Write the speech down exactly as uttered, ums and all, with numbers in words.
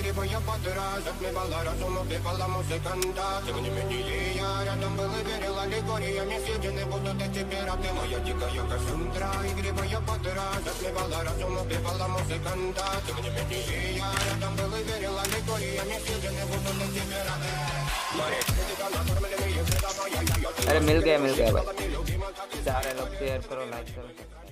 игривая подра, затмевала разум, убивала музыканта. Тем не менее я рядом был и верил аллегориями съедены будут эти пираты. Моя дикая Кассандра, игривая подра, затмевала разум, убивала музыканта. Тем не менее я рядом был и верил аллегориями съедены будут эти пираты. अरे मिल गया मिल गया भाई सारे लोग शेयर करो लाइक करो